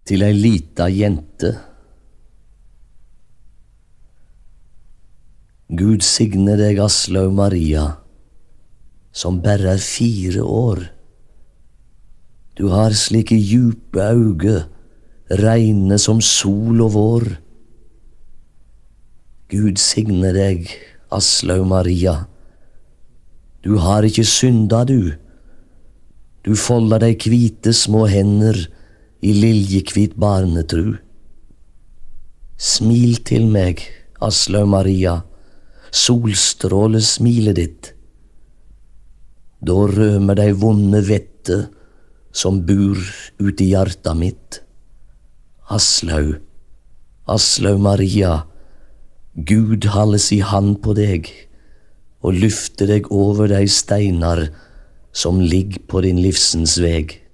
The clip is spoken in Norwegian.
til ei lita jente. Gud signe deg, Aslaug Maria, som berre er 4 år. Du har slike djupe auge, reine som sol og vår. Gud signe deg, Aslaug Maria. Du har ikkje synda, du. Du folder dei kvite små hender i liljekvit barnetru. Smil til meg, Aslaug Maria, solstråle smilet ditt. Da rømer dei vonde vette som bor ut i hjarta mitt. Aslaug, Aslaug Maria, Gud halder si hand på deg og lyfter deg over dei steinar som ligg på din livsens veg.